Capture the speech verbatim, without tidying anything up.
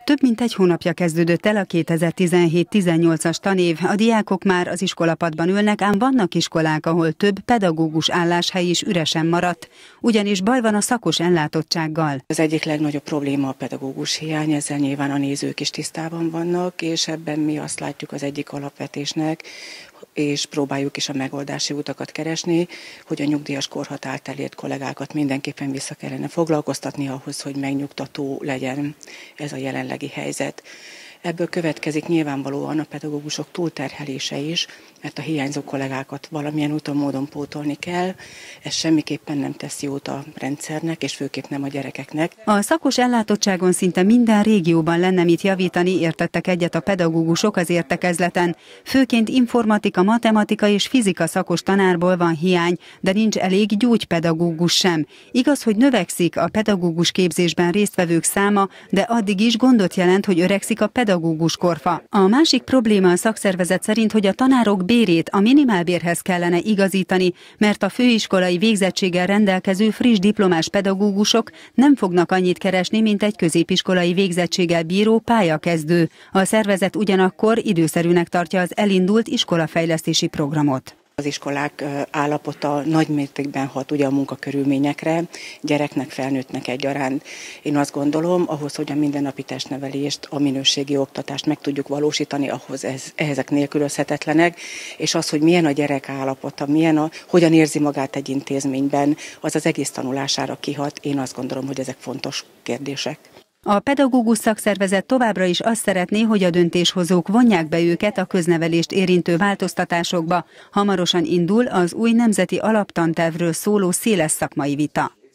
Több mint egy hónapja kezdődött el a kétezer-tizenhét tizennyolcas tanév, a diákok már az iskolapadban ülnek, ám vannak iskolák, ahol több pedagógus álláshely is üresen maradt, ugyanis baj van a szakos ellátottsággal. Az egyik legnagyobb probléma a pedagógus hiány, ezzel nyilván a nézők is tisztában vannak, és ebben mi azt látjuk az egyik alapvetésnek, és próbáljuk is a megoldási utakat keresni, hogy a nyugdíjas korhatárt elért kollégákat mindenképpen vissza kellene foglalkoztatni ahhoz, hogy megnyugtató legyen ez a jelenlegi helyzet. Ebből következik nyilvánvalóan a pedagógusok túlterhelése is, mert a hiányzó kollégákat valamilyen úton, módon pótolni kell. Ez semmiképpen nem tesz jót a rendszernek, és főképp nem a gyerekeknek. A szakos ellátottságon szinte minden régióban lenne mit javítani, értettek egyet a pedagógusok az értekezleten. Főként informatika, matematika és fizika szakos tanárból van hiány, de nincs elég gyógypedagógus sem. Igaz, hogy növekszik a pedagógus képzésben résztvevők száma, de addig is gondot jelent, hogy öregszik a pedagógus korfa. A másik probléma a szakszervezet szerint, hogy a tanárok bérét a minimálbérhez kellene igazítani, mert a főiskolai végzettséggel rendelkező friss diplomás pedagógusok nem fognak annyit keresni, mint egy középiskolai végzettséggel bíró pályakezdő. A szervezet ugyanakkor időszerűnek tartja az elindult iskolafejlesztési programot. Az iskolák állapota nagy mértékben hat ugye a munkakörülményekre, gyereknek, felnőttnek egyaránt. Én azt gondolom, ahhoz, hogy a mindennapi testnevelést, a minőségi oktatást meg tudjuk valósítani, ahhoz ez, ezek nélkülözhetetlenek, és az, hogy milyen a gyerek állapota, milyen a, hogyan érzi magát egy intézményben, az az egész tanulására kihat. Én azt gondolom, hogy ezek fontos kérdések. A pedagógus szakszervezet továbbra is azt szeretné, hogy a döntéshozók vonják be őket a köznevelést érintő változtatásokba. Hamarosan indul az új nemzeti alaptantervről szóló széles szakmai vita.